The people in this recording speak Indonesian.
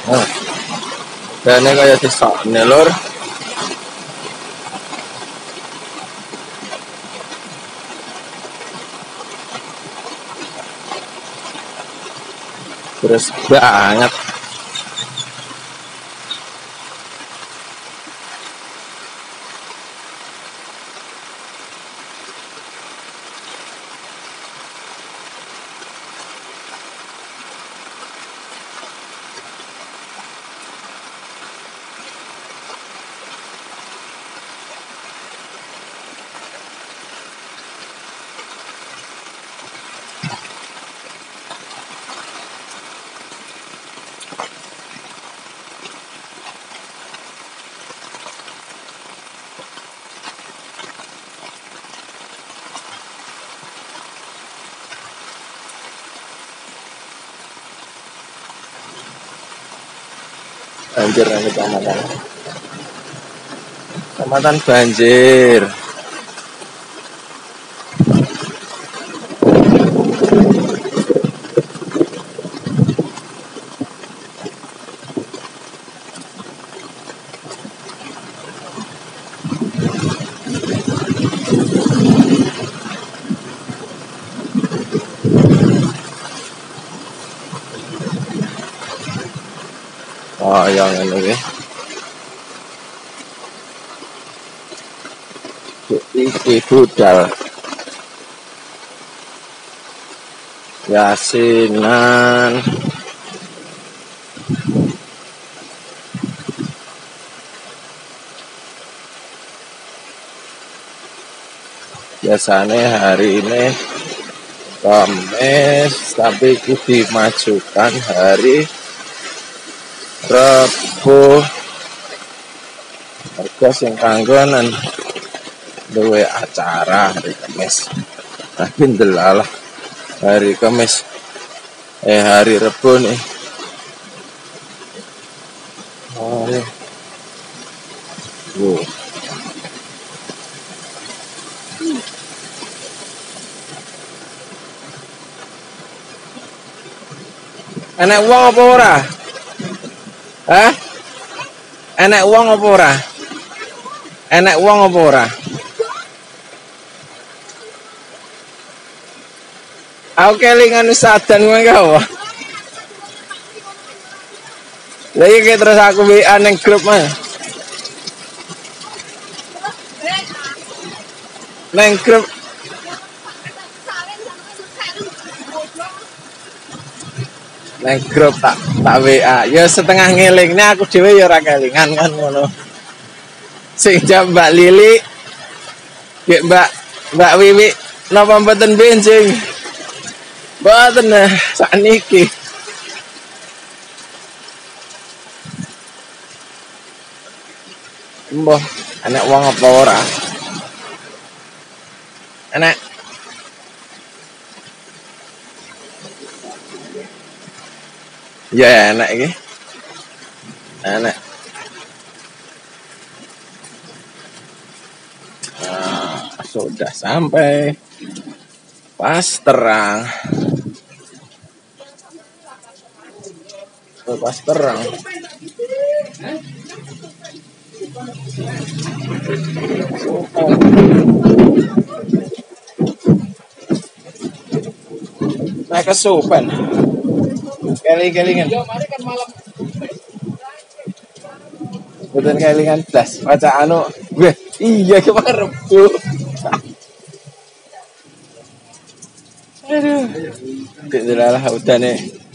Nah, dene kaya disokne lur. Terus banget. Banjir nanti kecamatan banjir. Oh yang ini iki budal yasinan. Biasanya hari ini Kamis, tapi itu dimajukan hari Rebo. Mergo sing kanggonan duwe acara hari Kamis. Tapi ndelalah hari Kamis hari Rebo nih. Enek uang apa ora? Hah? Enek uang apa ora? Enek uang apa ora? Aku kelingan sadan kowe kau. Lah iki terus aku WA ning grup mah. Neng grup tak WA. Ya setengah ngeling. Ini aku dhewe ya ora kelingan kan ngono. Sing jam Mbak Lili, Mbak Wiwi napa mboten benjing? Mboten sakniki. Mbah, enek wong apa ora? Enek. Ya enak iki. Enak. Nah, sudah sampai pas terang. Pas terang. Nah, kesupen. Keling-kelingan. Betul kelingan blas. Baca anu. Weh, iya kemarin Rebo. Aduh. Tidak lah udah nih.